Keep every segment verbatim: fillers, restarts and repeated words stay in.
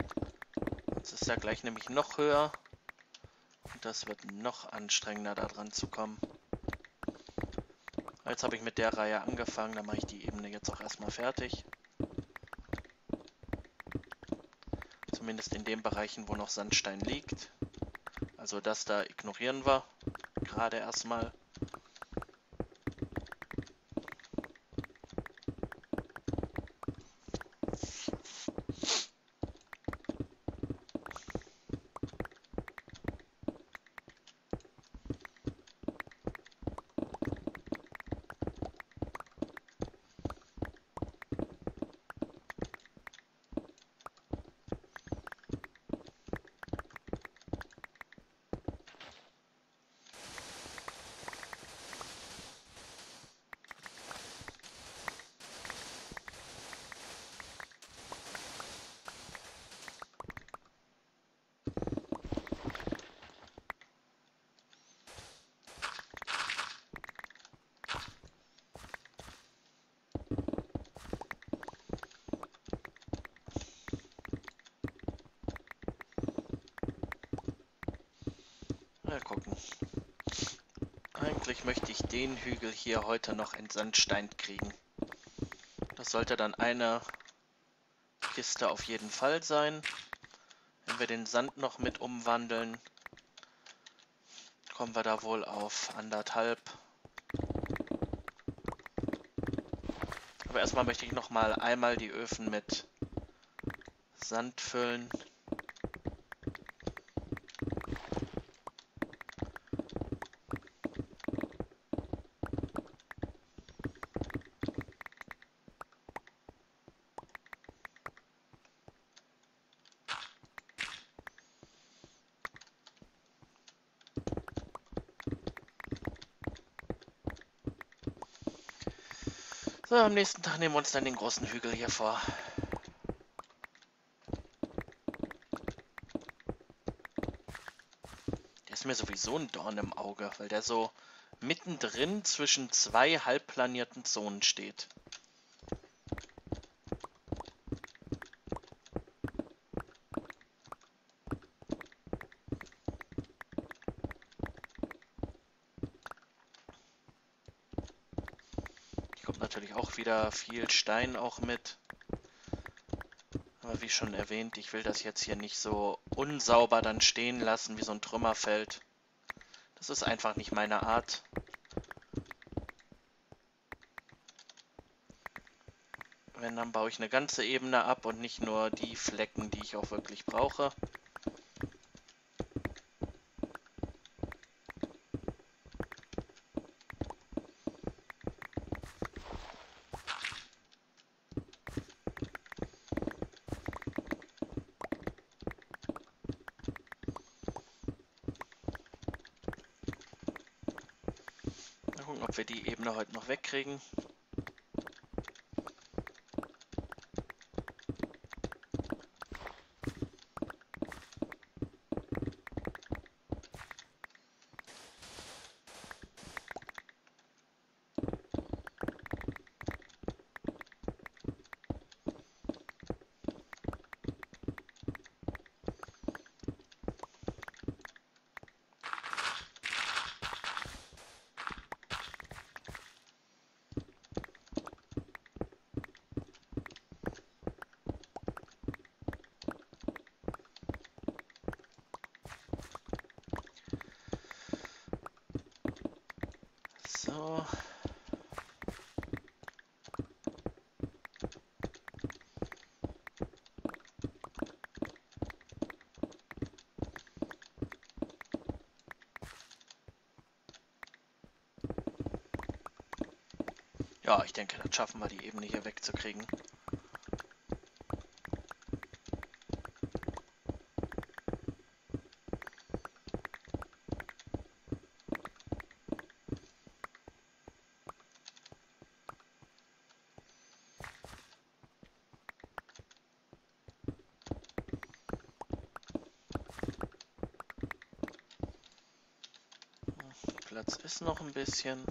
Jetzt ist er gleich nämlich noch höher. Und das wird noch anstrengender, da dran zu kommen. Jetzt habe ich mit der Reihe angefangen, dann mache ich die Ebene jetzt auch erstmal fertig. Zumindest in den Bereichen, wo noch Sandstein liegt. Also das da ignorieren wir gerade erstmal. Mal gucken. Eigentlich möchte ich den Hügel hier heute noch in Sandstein kriegen. Das sollte dann eine Kiste auf jeden Fall sein. Wenn wir den Sand noch mit umwandeln, kommen wir da wohl auf anderthalb. Aber erstmal möchte ich noch mal einmal die Öfen mit Sand füllen. So, am nächsten Tag nehmen wir uns dann den großen Hügel hier vor. Der ist mir sowieso ein Dorn im Auge, weil der so mittendrin zwischen zwei halbplanierten Zonen steht. Hier kommt natürlich auch wieder viel Stein auch mit. Aber wie schon erwähnt, ich will das jetzt hier nicht so unsauber dann stehen lassen wie so ein Trümmerfeld. Das ist einfach nicht meine Art. Wenn, dann baue ich eine ganze Ebene ab und nicht nur die Flecken, die ich auch wirklich brauche. Mal gucken, ob wir die Ebene heute noch wegkriegen. So. Ja, ich denke, das schaffen wir, die Ebene hier wegzukriegen. Platz ist noch ein bisschen.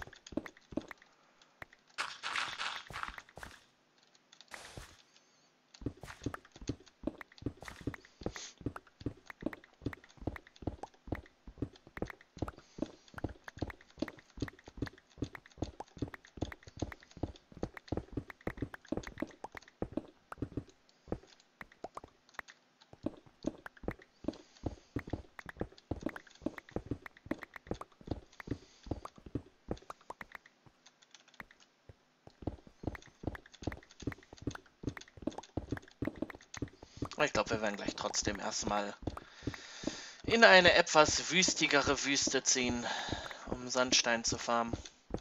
Ich glaube, wir werden gleich trotzdem erstmal in eine etwas wüstigere Wüste ziehen, um Sandstein zu farmen.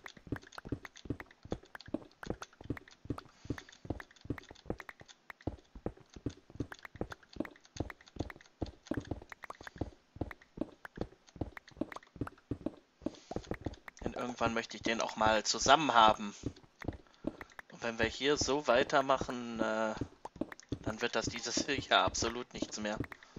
Denn irgendwann möchte ich den auch mal zusammen haben. Und wenn wir hier so weitermachen, äh, dann wird das dieses Jahr absolut nichts mehr.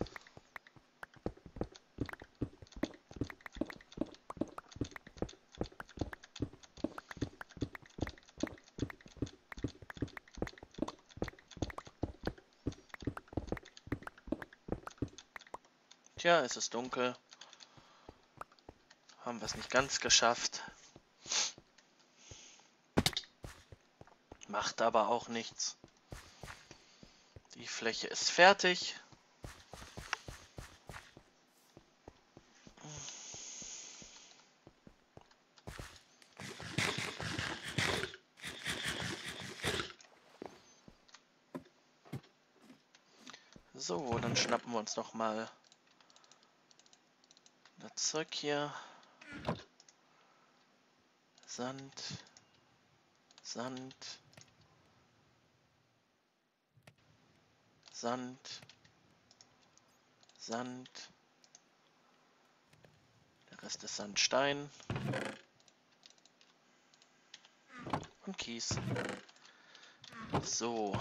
Tja, es ist dunkel. Haben wir es nicht ganz geschafft. Macht aber auch nichts. Die Fläche ist fertig. So, dann schnappen wir uns noch mal das Zeug hier. Sand, Sand, Sand, Sand. Der Rest ist Sandstein. Und Kies. So.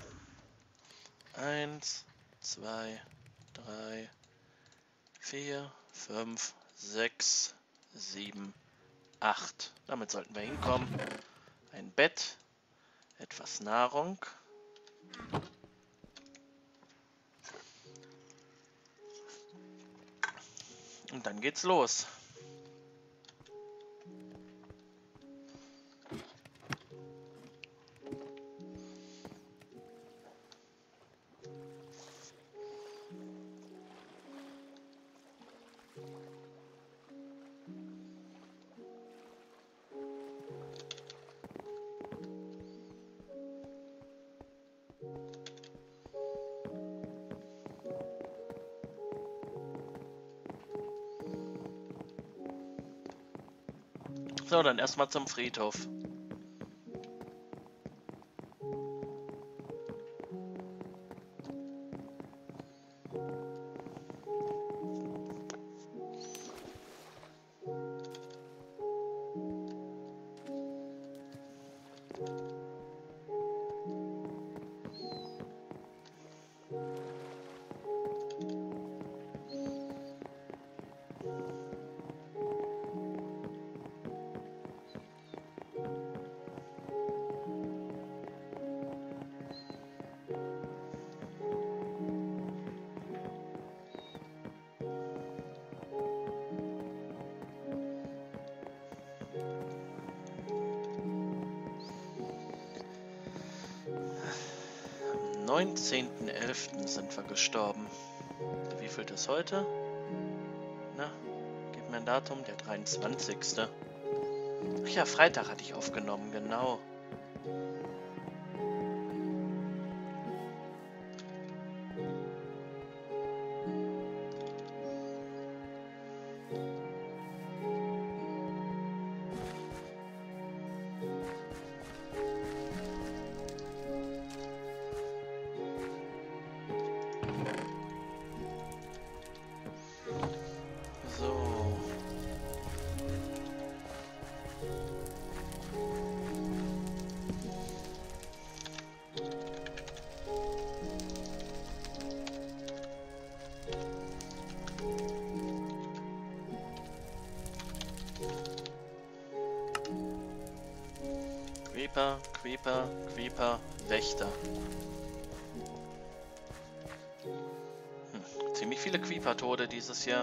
Eins, zwei, drei, vier, fünf, sechs, sieben, acht. Damit sollten wir hinkommen. Ein Bett, etwas Nahrung. Und dann geht's los. So, dann erstmal zum Friedhof. neunzehnten elften sind wir gestorben. Wie viel ist heute? Na, gib mir ein Datum, der dreiundzwanzigste Ach ja, Freitag hatte ich aufgenommen, genau. Creeper, Creeper, Creeper, Wächter. Hm, ziemlich viele Creeper-Tode dieses Jahr.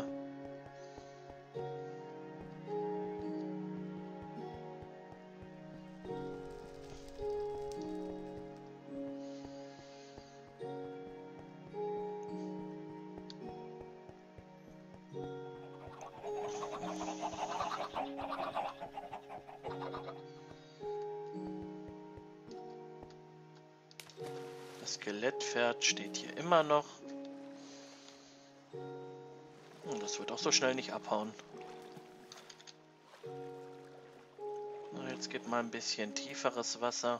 Das Skelettpferd steht hier immer noch. Und das wird auch so schnell nicht abhauen. Na, jetzt geht mal ein bisschen tieferes Wasser.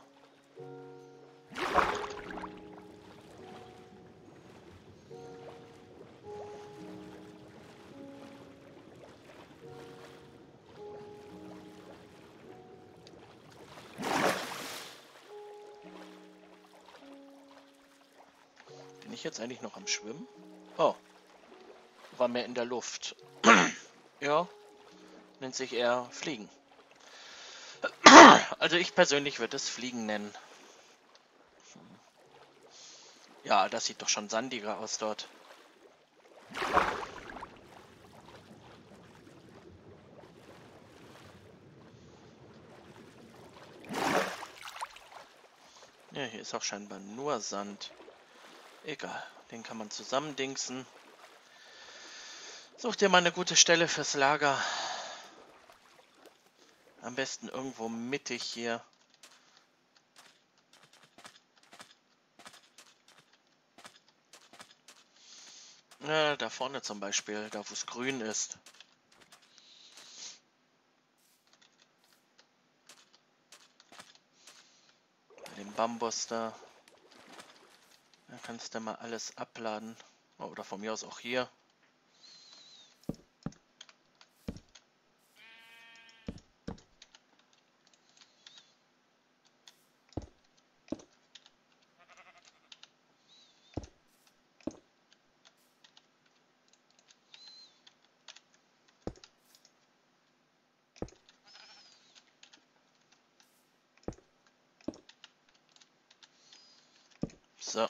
Bin ich jetzt eigentlich noch am Schwimmen? Oh, war mehr in der Luft. Ja, nennt sich eher Fliegen. Also ich persönlich würde es Fliegen nennen. Ja, das sieht doch schon sandiger aus dort. Ja, hier ist auch scheinbar nur Sand. Egal, den kann man zusammendingsen. Such dir mal eine gute Stelle fürs Lager. Am besten irgendwo mittig hier. Ja, da vorne zum Beispiel, da wo es grün ist. Bei dem Bambus da. Da kannst du mal alles abladen. Oh, oder von mir aus auch hier. So.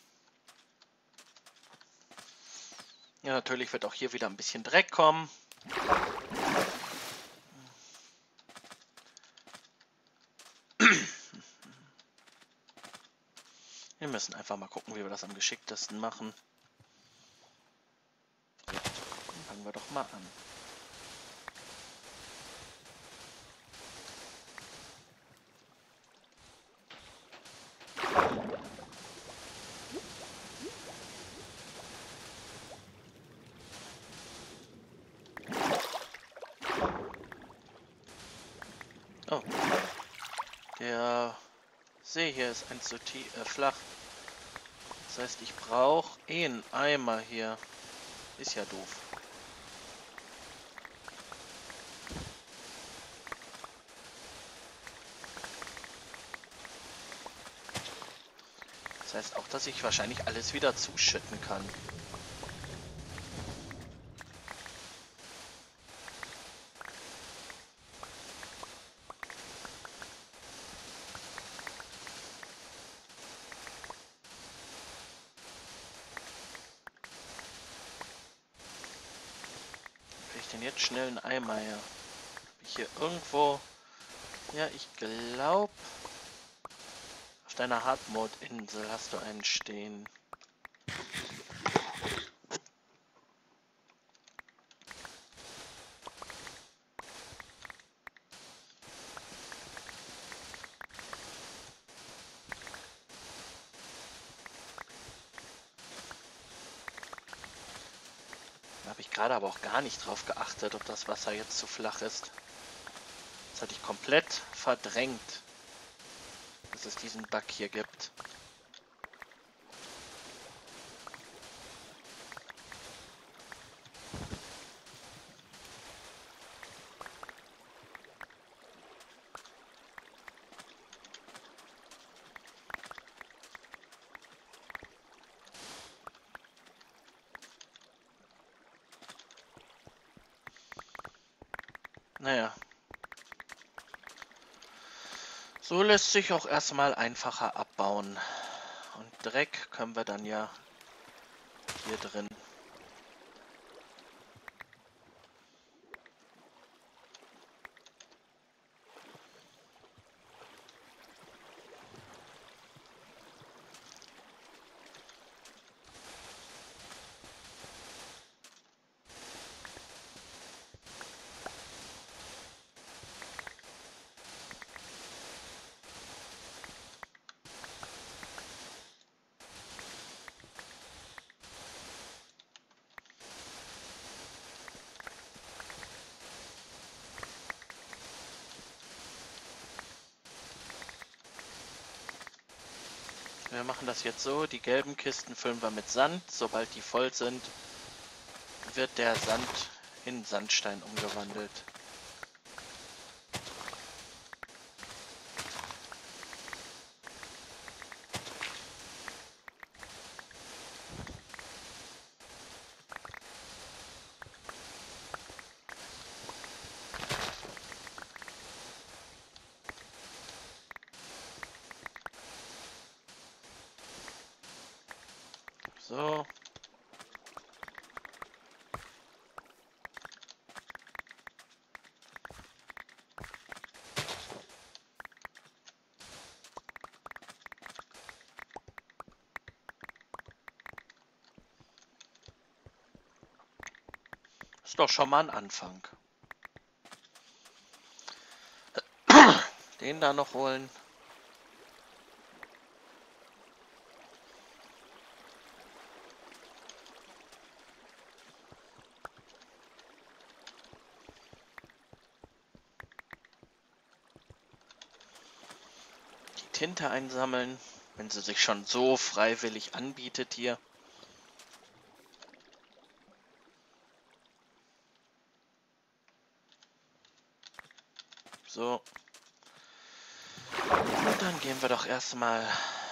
Ja, natürlich wird auch hier wieder ein bisschen Dreck kommen. Wir müssen einfach mal gucken, wie wir das am geschicktesten machen. Gut, dann fangen wir doch mal an. Oh, der See hier ist ein zu tief, äh, flach. Das heißt, ich brauche eh einen Eimer hier. Ist ja doof. Das heißt auch, dass ich wahrscheinlich alles wieder zuschütten kann. Kriege ich denn jetzt schnell einen Eimer her? Hab ich hier irgendwo... Ja, ich glaube... Auf deiner Hardmode-Insel hast du einen stehen. Da habe ich gerade aber auch gar nicht drauf geachtet, ob das Wasser jetzt zu flach ist. Das hatte ich komplett verdrängt, dass es diesen Bug hier gibt. Naja. So lässt sich auch erstmal einfacher abbauen. Und Dreck können wir dann ja hier drin. wir machen das jetzt so. Die gelben Kisten füllen wir mit Sand. Sobald die voll sind, wird der Sand in Sandstein umgewandelt. So. Ist doch schon mal ein Anfang. Den da noch holen. Die Tinte einsammeln, wenn sie sich schon so freiwillig anbietet hier. So. Und dann gehen wir doch erstmal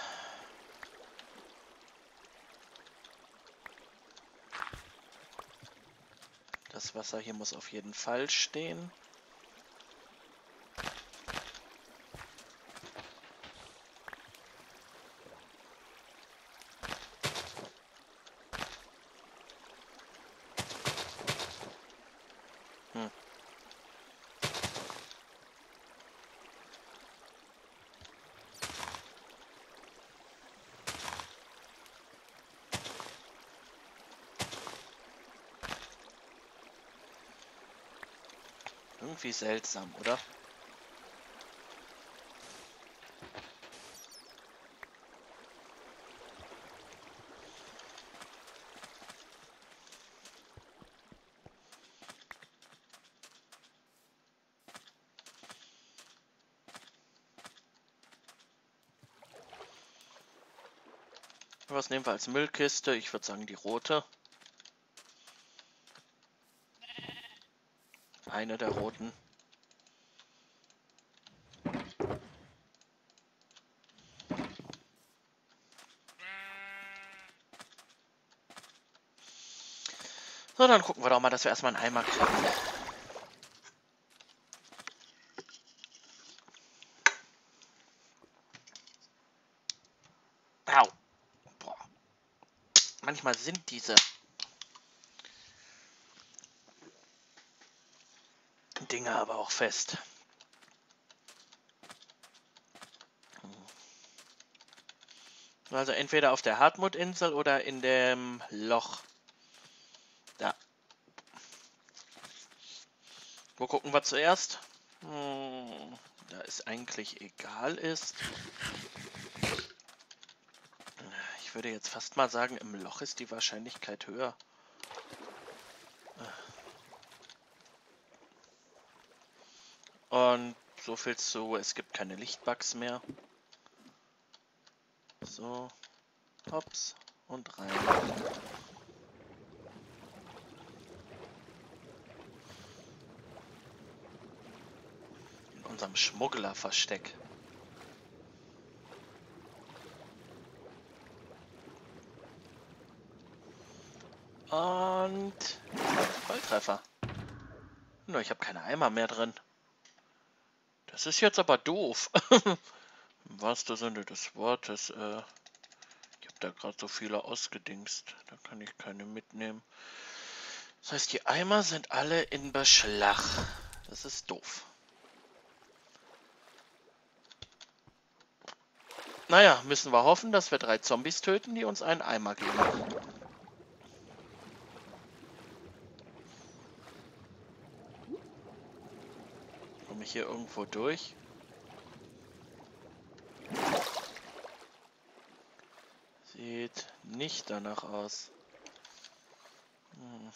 das Wasser hier muss auf jeden Fall stehen. Hm. Irgendwie seltsam, oder? Was nehmen wir als Müllkiste? Ich würde sagen die rote. Eine der roten. So, dann gucken wir doch mal, dass wir erstmal einen Eimer kriegen. Au. Boah. Manchmal sind diese Dinge aber auch fest. Also entweder auf der Hartmutinsel oder in dem Loch. Da. Wo gucken wir zuerst? Hm, da es eigentlich egal ist. Ich würde jetzt fast mal sagen, im Loch ist die Wahrscheinlichkeit höher. Und so viel zu, es gibt keine Lichtbugs mehr. So, hops und rein. In unserem Schmugglerversteck. Und Volltreffer. Nur ich habe keine Eimer mehr drin. Das ist jetzt aber doof. Im wahrsten Sinne des Wortes. Äh, ich habe da gerade so viele ausgedingst. Da kann ich keine mitnehmen. Das heißt, die Eimer sind alle in Beschlag. Das ist doof. Naja, müssen wir hoffen, dass wir drei Zombies töten, die uns einen Eimer geben. Komme ich hier irgendwo durch? Sieht nicht danach aus. Hm.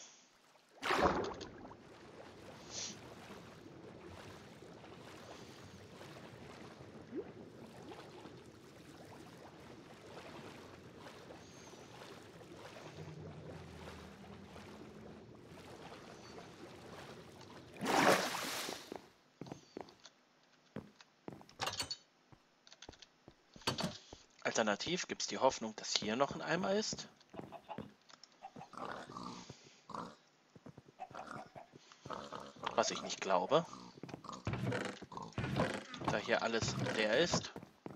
Alternativ gibt es die Hoffnung, dass hier noch ein Eimer ist. Was ich nicht glaube. Da hier alles leer ist.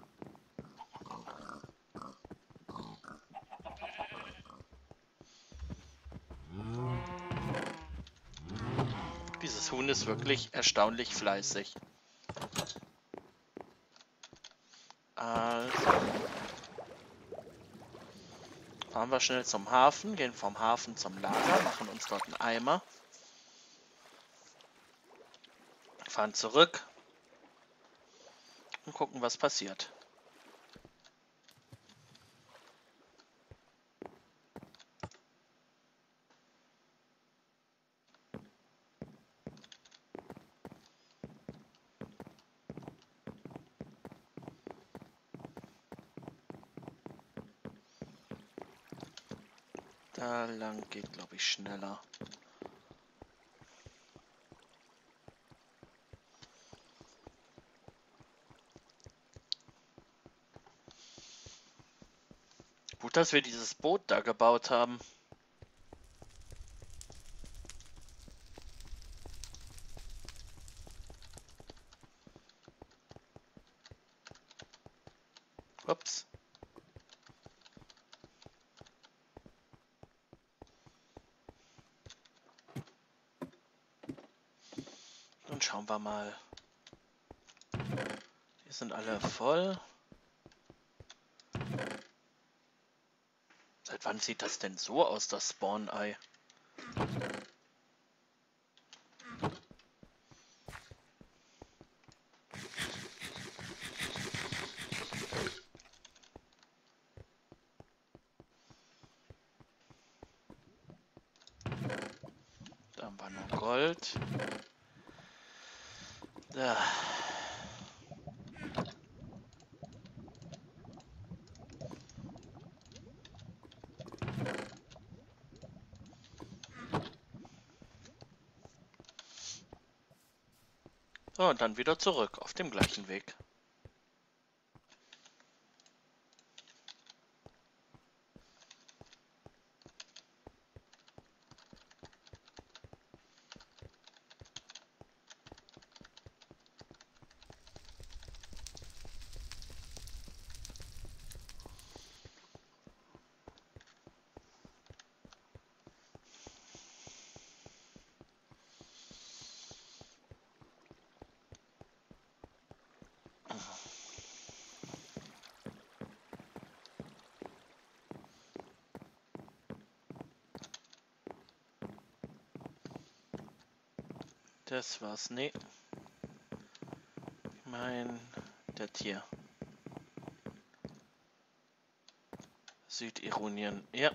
Dieses Huhn ist wirklich erstaunlich fleißig. Also fahren wir schnell zum Hafen, gehen vom Hafen zum Lager, machen uns dort einen Eimer. Fahren zurück und gucken, was passiert. Da lang geht, glaube ich, schneller. Gut, dass wir dieses Boot da gebaut haben. Ups. Dann schauen wir mal. Die sind alle voll. Seit wann sieht das denn so aus, das Spawn-Ei? Da haben wir nur Gold. Da. So, und dann wieder zurück auf dem gleichen Weg. Das war's. Nee. Mein... Der Tier. Südironien. Ja.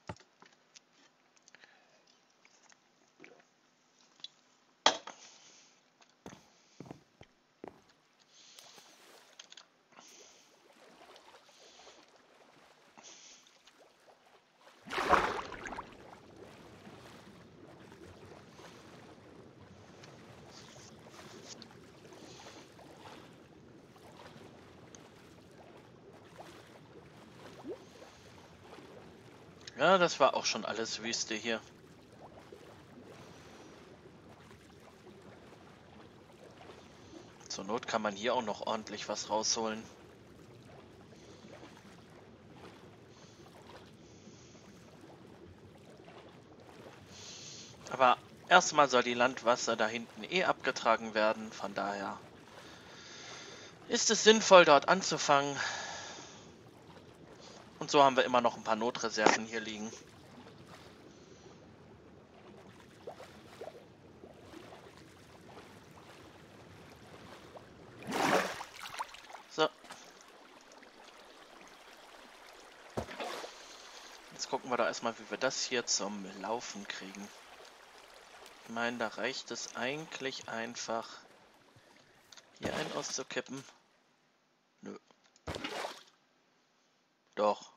Ja, das war auch schon alles Wüste hier. Zur Not kann man hier auch noch ordentlich was rausholen. Aber erstmal soll die Landwasser da hinten eh abgetragen werden. Von daher ist es sinnvoll, dort anzufangen. Und so haben wir immer noch ein paar Notreserven hier liegen. So. Jetzt gucken wir da erstmal, wie wir das hier zum Laufen kriegen. Ich meine, da reicht es eigentlich einfach, hier einen auszukippen. Nö. Doch.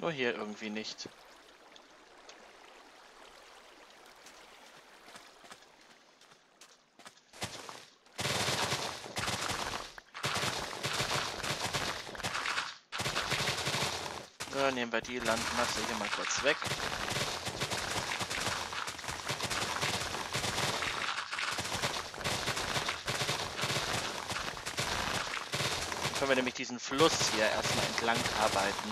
Nur hier irgendwie nicht. So, nehmen wir die Landmasse hier mal kurz weg. Dann können wir nämlich diesen Fluss hier erstmal entlang arbeiten.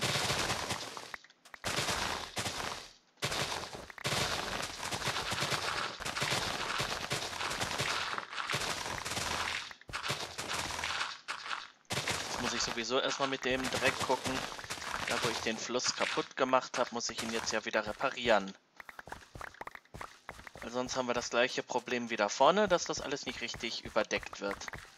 Jetzt muss ich sowieso erstmal mit dem Dreck gucken. Da wo ich den Fluss kaputt gemacht habe, muss ich ihn jetzt ja wieder reparieren. Weil sonst haben wir das gleiche Problem wieder vorne, dass das alles nicht richtig überdeckt wird.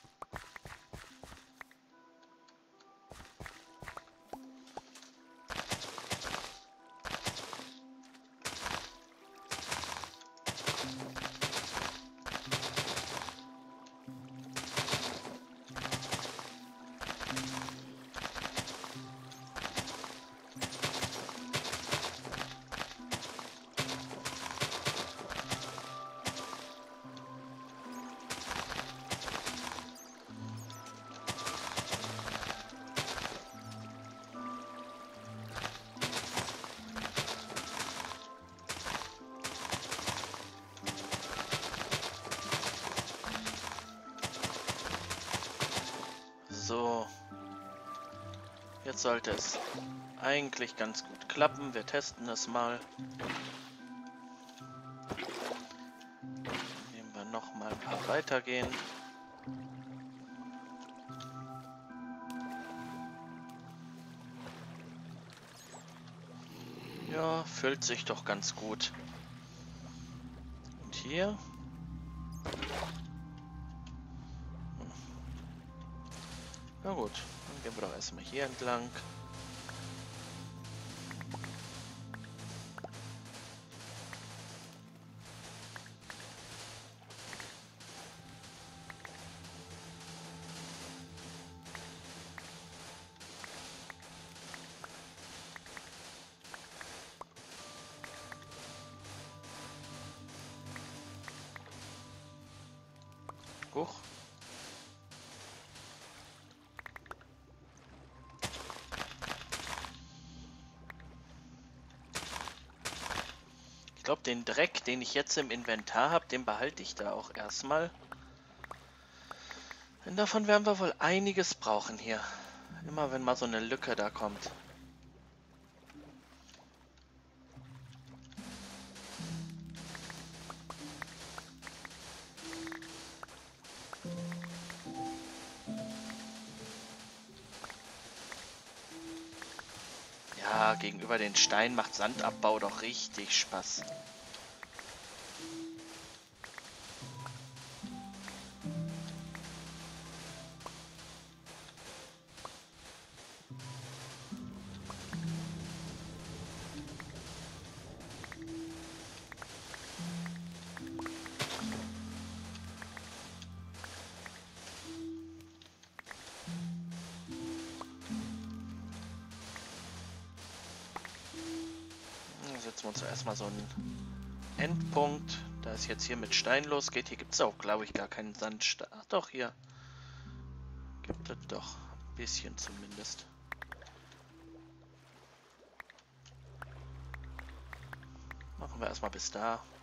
So, jetzt sollte es eigentlich ganz gut klappen. Wir testen es mal. Nehmen wir noch mal ein paar weitergehen. Ja, füllt sich doch ganz gut. Und hier? Na gut, dann gehen wir doch erstmal hier entlang. Huch. Ich glaube, den Dreck, den ich jetzt im Inventar habe, den behalte ich da auch erstmal. Denn davon werden wir wohl einiges brauchen hier. Immer wenn mal so eine Lücke da kommt. Ja, gegenüber den Steinen macht Sandabbau doch richtig Spaß. Setzen wir uns erstmal so einen Endpunkt, da es jetzt hier mit Stein losgeht. Hier gibt es auch, glaube ich, gar keinen Sandstein. Ach doch, hier gibt es doch ein bisschen zumindest. Machen wir erstmal bis da.